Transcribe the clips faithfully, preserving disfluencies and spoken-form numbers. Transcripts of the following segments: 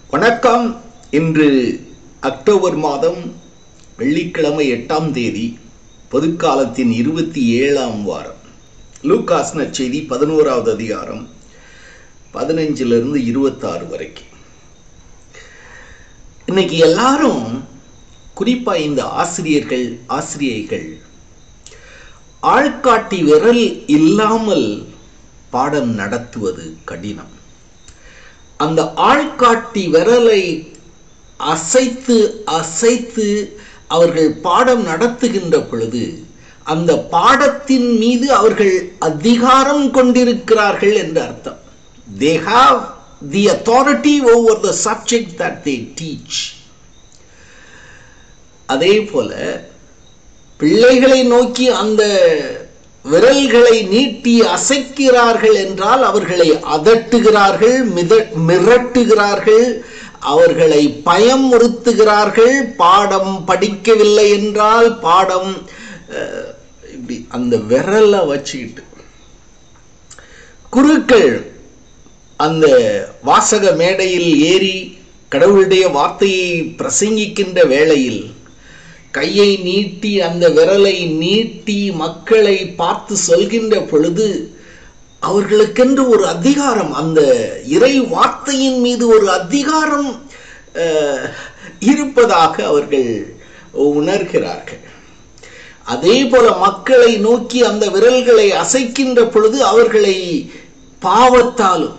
வணக்கம். இன்று அக்டோபர் மாதம் வெள்ளிக்கிழமை எட்டாம் தேதி, பொதுக்காலத்தின் இருபத்தி ஏழாம் வாரம். லூக்காஸ் நற்செய்தி பதினோராவது அதிகாரம் பதினஞ்சிலிருந்து இருபத்தாறு வரைக்கும். இன்னைக்கு எல்லாரும், குறிப்பா இந்த ஆசிரியர்கள் ஆசிரியைகள், ஆள்காட்டி விரல் இல்லாமல் பாடம் நடத்துவது கடினம். அந்த ஆள்காட்டி விரலை அசைத்து அசைத்து அவர்கள் பாடம் நடத்துகின்ற பொழுது அந்த பாடத்தின் மீது அவர்கள் அதிகாரம் கொண்டிருக்கிறார்கள் என்று அர்த்தம். They have the authority over the subject that they teach. அதே போல பிள்ளைகளை நோக்கி அந்த விரல்களை நீட்டி அசைக்கிறார்கள் என்றால் அவர்களை அதட்டுகிறார்கள், மிரட்டுகிறார்கள், அவர்களை பயமுறுத்துகிறார்கள். பாடம் படிக்கவில்லை என்றால் பாடம் இப்படி அந்த விரலை வச்சுக்கிட்டு, குருக்கள் அந்த வாசக மேடையில் ஏறி கடவுளுடைய வார்த்தையை பிரசங்கிக்கின்ற வேளையில் கையை நீட்டி அந்த விரலை நீட்டி மக்களை பார்த்து சொல்கின்ற பொழுது அவர்களுக்கென்று ஒரு அதிகாரம், அந்த இறை வார்த்தையின் மீது ஒரு அதிகாரம் இருப்பதாக அவர்கள் உணர்கிறார்கள். அதே போல மக்களை நோக்கி அந்த விரல்களை அசைக்கின்ற பொழுது அவர்களை பாவத்தாலும்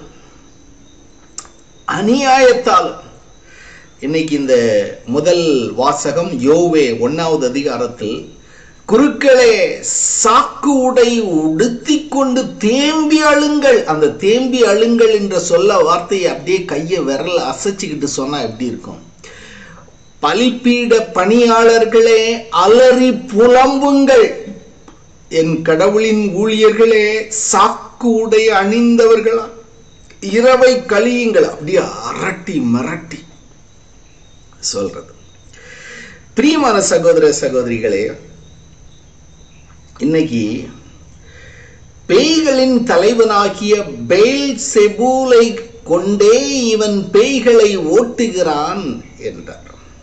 அநியாயத்தாலும், இன்னைக்கு இந்த முதல் வாசகம் யோவே ஒன்னாவது அதிகாரத்தில், குருக்களே சாக்கு உடை உடுத்தி கொண்டு தேம்பி அழுங்கள். அந்த தேம்பி அழுங்கள் என்ற சொல்ல வார்த்தையை அப்படியே கையை விரல் அசைச்சுக்கிட்டு சொன்னா எப்படி இருக்கும்? பலிப்பீட பணியாளர்களே அலறி புலம்புங்கள். என் கடவுளின் ஊழியர்களே சாக்கு உடை அணிந்தவர்களா இரவை கழியுங்கள். அப்படியே அரட்டி மிரட்டி சொல்றது. பிரியமான சகோதர சகோதரிகளே, இன்னைக்கு பேய்களின் தலைவனாகிய பெயல்செபூலை கொண்டே இவன் பேய்களை ஓட்டுகிறான் என்றார்.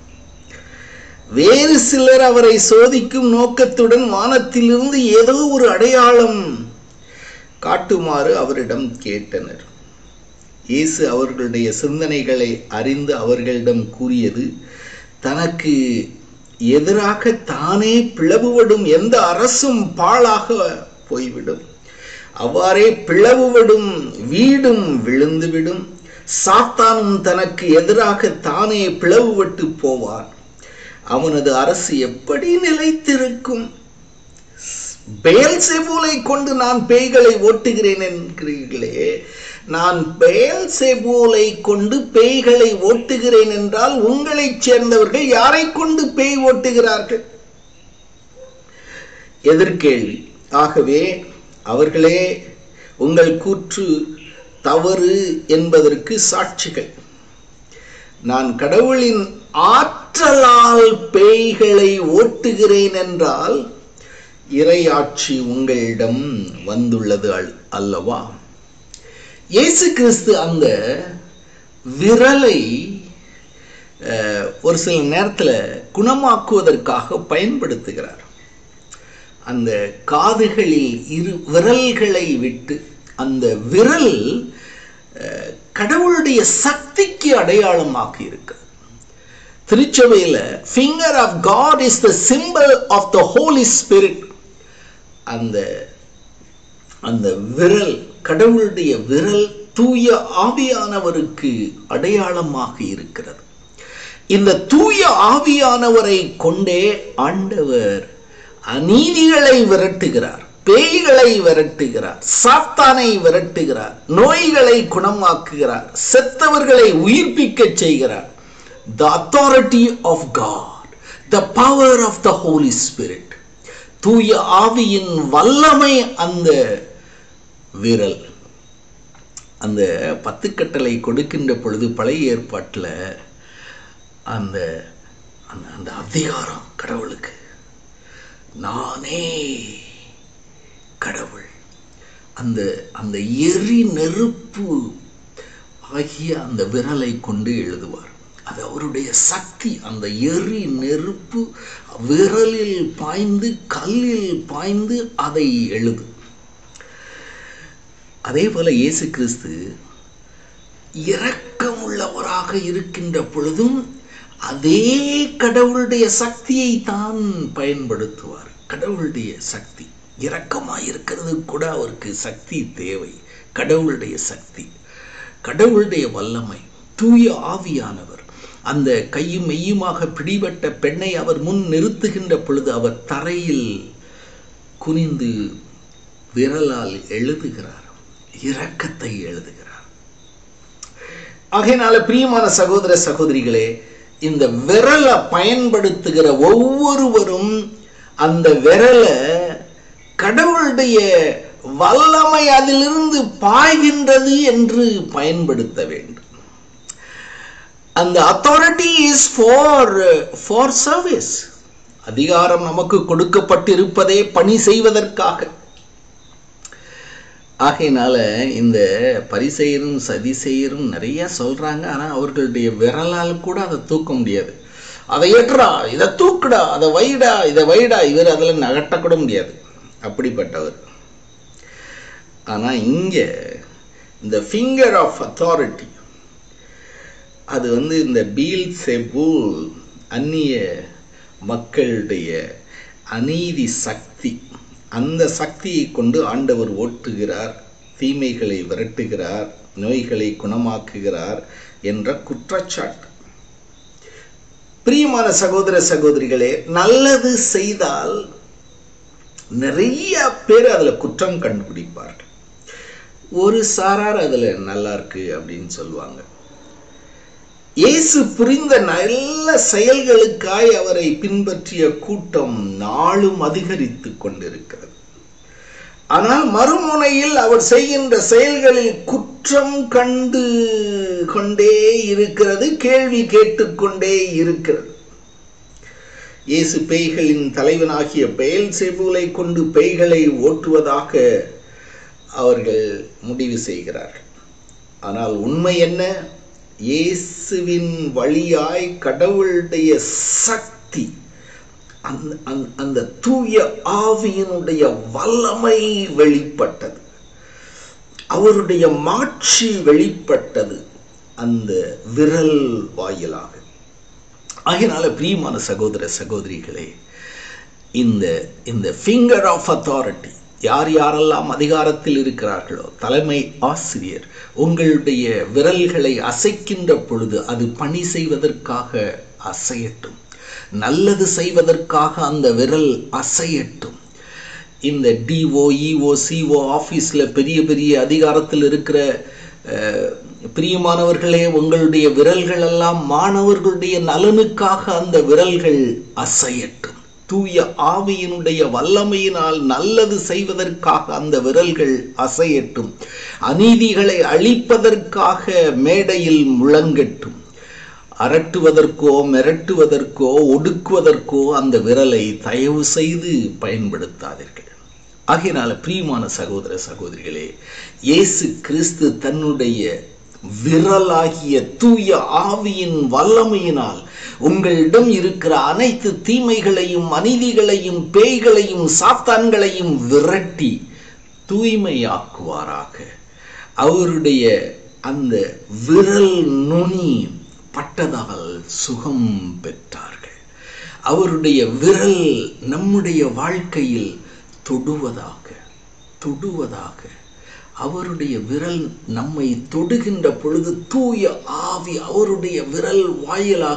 வேறு சிலர் அவரை சோதிக்கும் நோக்கத்துடன் வானத்திலிருந்து ஏதோ ஒரு அடையாளம் காட்டுமாறு அவரிடம் கேட்டனர். இயேசு அவர்களுடைய சிந்தனைகளை அறிந்து அவர்களிடம் கூறியது, தனக்கு எதிராக தானே பிளவுபடும் எந்த அரசும் பாழாக போய்விடும். அவ்வாறே பிளவுபடும் வீடும் விழுந்துவிடும். சாத்தானும் தனக்கு எதிராக தானே பிளவுபட்டு போவான். அவனது அரசு எப்படி நிலைத்திருக்கும்? பெயல்செபூலை கொண்டு நான் பேய்களை ஓட்டுகிறேன் என்கிறீர்களே, நான் பெயல்செபூலை கொண்டு பேய்களை ஓட்டுகிறேன் என்றால் உங்களை சேர்ந்தவர்கள் யாரை கொண்டு பேய் ஓட்டுகிறார்கள்? எதிர்கேள்வி. ஆகவே அவர்களே உங்கள் கூற்று தவறு என்பதற்கு சாட்சிகள். நான் கடவுளின் ஆற்றலால் பேய்களை ஓட்டுகிறேன் என்றால் இறையாட்சி உங்களிடம் வந்துள்ளது அல்லவா? இயேசு கிறிஸ்து அந்த விரலை ஒரு சில நேரத்தில் குணமாக்குவதற்காக பயன்படுத்துகிறார். அந்த காதுகளில் இரு விரல்களை விட்டு, அந்த விரல் கடவுளுடைய சக்திக்கு அடையாளமாக இருக்கு. திருச்சபையில் finger of God is the symbol of the Holy Spirit. அந்த அந்த விரல், கடவுளுடைய விரல் தூய ஆவியானவருக்கு அடையாளமாக இருக்கிறது. இந்த தூய ஆவியானவரை கொண்டே ஆண்டவர் அநீதிகளை விரட்டுகிறார், பேய்களை விரட்டுகிறார், சாத்தானை விரட்டுகிறார், நோய்களை குணமாக்குகிறார், செத்தவர்களை உயிர்ப்பிக்க செய்கிறார். The authority of God, the power of the Holy Spirit, தூய ஆவியின் வல்லமை அந்த விரல். அந்த பத்து கட்டளை கொடுக்கின்ற பொழுது பழைய ஏற்பாட்டில் அந்த அந்த அதிகாரம் கடவுளுக்கு, நானே கடவுள், அந்த அந்த எரி நெருப்பு ஆகிய அந்த விரலை கொண்டு எழுதுவார். அது அவருடைய சக்தி. அந்த எரி நெருப்பு விரலில் பாய்ந்து கல்லில் பாய்ந்து அதை எழுது. அதே போல இயேசு கிறிஸ்து இரக்கமுள்ளவராக இருக்கின்ற பொழுதும் அதே கடவுளுடைய சக்தியை தான் பயன்படுத்துவார். கடவுளுடைய சக்தி இரக்கமாய் இருக்கிறது கூட அவருக்கு சக்தி தேவை. கடவுளுடைய சக்தி, கடவுளுடைய வல்லமை, தூய ஆவியானவர் அந்த கையும் மெய்யுமாக பிடிபட்ட பெண்ணை அவர் முன் நிறுத்துகின்ற பொழுது அவர் தரையில் குனிந்து விரலால் எழுதுகிறார், இரக்கத்தை எழுதுகிறார். ஆகையினால பிரியமான சகோதர சகோதரிகளே, இந்த விரலை பயன்படுத்துகிற ஒவ்வொருவரும் அந்த விரலை கடவுளுடைய வல்லமை அதிலிருந்து பாய்கின்றது என்று பயன்படுத்த வேண்டும். அந்த authority is for for service. அதிகாரம் நமக்கு கொடுக்கப்பட்டிருப்பதே பணி செய்வதற்காக. ஆகையினால இந்த பரிசெயரும் சதிசெயரும் நிறைய சொல்றாங்க. ஆனா அவர்களுடைய விரலால் கூட அதை தூக்க முடியாது. அதை ஏற்றா, இதை தூக்குடா, அதை வைடா, இதை வைடா, இவர் அதில் நகட்டக்கூட முடியாது, அப்படிப்பட்டவர். ஆனா இங்க இந்த ஃபிங்கர் ஆஃப் அத்தாரிட்டி அது வந்து இந்த பீல்செபூல் அந்நிய மக்களுடைய அநீதி சக்தி. அந்த சக்தியை கொண்டு ஆண்டவர் ஓட்டுகிறார், தீமைகளை விரட்டுகிறார், நோய்களை குணமாக்குகிறார் என்ற குற்றச்சாட்டு. பிரியமான சகோதர சகோதரிகளே, நல்லது செய்தால் நிறைய பேர் அதுல குற்றம் கண்டுபிடிப்பார்கள். ஒரு சாரார் அதுல நல்லா இருக்கு அப்படின்னு சொல்லுவாங்க. இயேசு புரிந்த நல்ல செயல்களுக்காய் அவரை பின்பற்றிய கூட்டம் நாளும் அதிகரித்து கொண்டிருக்கிறது. ஆனால் மறுமுனையில் அவர் செய்கின்ற செயல்களில் குற்றம் கண்டு கொண்டே இருக்கிறது, கேள்வி கேட்டுக்கொண்டே இருக்கிறது. இயேசு பேய்களின் தலைவனாகிய பெயல்செபூலை கொண்டு பேய்களை ஓட்டுவதாக அவர்கள் முடிவு செய்கிறார்கள். ஆனால் உண்மை என்ன? இயேசுவின் வழியாய் கடவுளுடைய சக்தி, அந்த தூய ஆவியினுடைய வல்லமை வெளிப்பட்டது, அவருடைய மாட்சி வெளிப்பட்டது அந்த விரல் வாயிலாக. ஆகையினால பிரியமான சகோதர சகோதரிகளே, இந்த இந்த ஃபிங்கர் ஆஃப் அத்தாரிட்டி, யார் யாரெல்லாம் அதிகாரத்தில் இருக்கிறார்களோ, தலைமை ஆசிரியர், உங்களுடைய விரல்களை அசைக்கின்ற பொழுது அது பணி செய்வதற்காக அசையட்டும், நல்லது செய்வதற்காக அந்த விரல் அசையட்டும். இந்த டிஓ இஓ சிஓ ஆஃபீஸில் பெரிய பெரிய அதிகாரத்தில் இருக்கிற பிரியமானவர்களே, உங்களுடைய விரல்கள் எல்லாம் மாணவர்களுடைய நலனுக்காக அந்த விரல்கள் அசையட்டும். தூய ஆவியினுடைய வல்லமையினால் நல்லது செய்வதற்காக அந்த விரல்கள் அசையட்டும். அநீதிகளை அழிப்பதற்காக மேடையில் முழங்கட்டும். அரட்டுவதற்கோ மிரட்டுவதற்கோ ஒடுக்குவதற்கோ அந்த விரலை தயவு செய்து பயன்படுத்தாதீர்கள். ஆகையினால பிரியமான சகோதர சகோதரிகளே, இயேசு கிறிஸ்து தன்னுடைய விரலாகிய தூய ஆவியின் வல்லமையினால் உங்களிடம் இருக்கிற அனைத்து தீமைகளையும் அநீதிகளையும் பேய்களையும் சாத்தான்களையும் விரட்டி தூய்மையாக்குவாராக. அவருடைய அந்த விரல் நுனி பட்டதால் சுகம் பெற்றார்கள். அவருடைய விரல் நம்முடைய வாழ்க்கையில் தொடுவதாக தொடுவதாக அவருடைய விரல் நம்மை தொடுகின்ற பொழுது தூய ஆவி அவருடைய விரல் வாயிலாக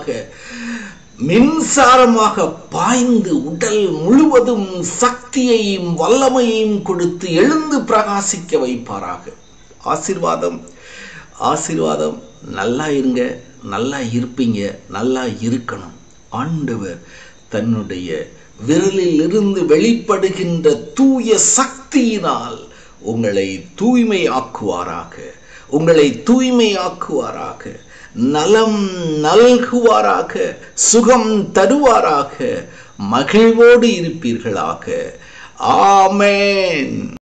மின்சாரமாக பாய்ந்து உடல் முழுவதும் சக்தியையும் வல்லமையையும் கொடுத்து எழுந்து பிரகாசிக்க வைப்பாராக. ஆசீர்வாதம், ஆசீர்வாதம். நல்லா இருங்க, நல்லா இருப்பீங்க, நல்லா இருக்கணும். ஆண்டவர் தன்னுடைய விரலில் இருந்து வெளிப்படுகின்ற தூய சக்தியினால் உங்களை தூய்மையாக்குவாராக, உங்களை தூய்மையாக்குவாராக, நலம் நல்குவாராக, சுகம் தருவாராக, மகிழ்வோடு இருப்பீர்களாக. ஆமென்.